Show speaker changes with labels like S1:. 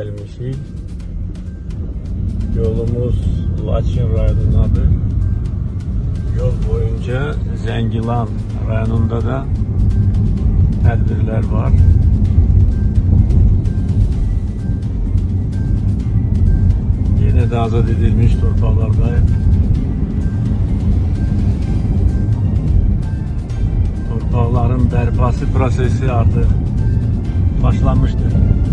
S1: gelmişik. Yolumuz Laçin rayonundadır. Yol boyunca Zəngilan rayonunda da tədbirlər var. Yine de azad edilmiş torpaqlardayıq. Torpaqların bərpası prosesi artıq başlanmışdır.